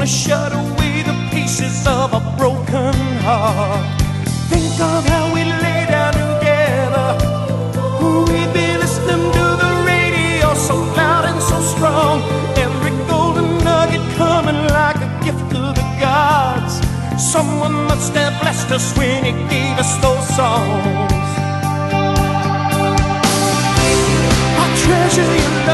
gonna shut away the pieces of a broken heart. Think of how we lay down together. We'd be listening to the radio so loud and so strong. Every golden nugget coming like a gift to the gods. Someone must have blessed us when he gave us those songs. I treasure your love.